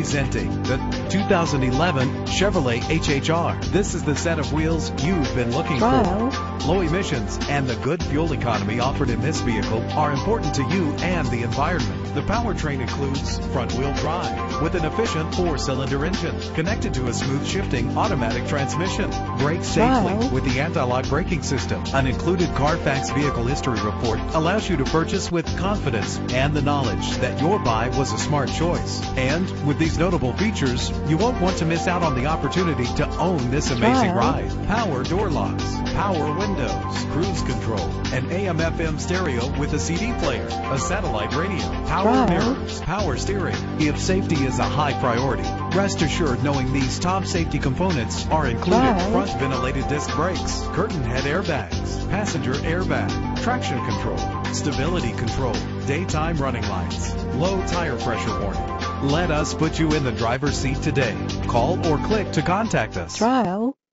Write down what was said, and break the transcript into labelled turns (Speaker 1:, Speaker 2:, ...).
Speaker 1: Presenting the 2011 Chevrolet HHR. This is the set of wheels you've been looking for. Low emissions and the good fuel economy offered in this vehicle are important to you and the environment. The powertrain includes front-wheel drive with an efficient 4-cylinder engine connected to a smooth shifting automatic transmission. Brake safely with the anti-lock braking system. An included Carfax vehicle history report allows you to purchase with confidence and the knowledge that your buy was a smart choice. And with these notable features, you won't want to miss out on the opportunity to own this amazing ride. Power door locks, power windows, cruise control, an AM/FM stereo with a CD player, a satellite radio, power mirrors, power steering. If safety is a high priority, rest assured knowing these top safety components are included. Front ventilated disc brakes, curtain head airbags, passenger airbag, traction control, stability control, daytime running lights, low tire pressure warning. Let us put you in the driver's seat today. Call or click to contact us.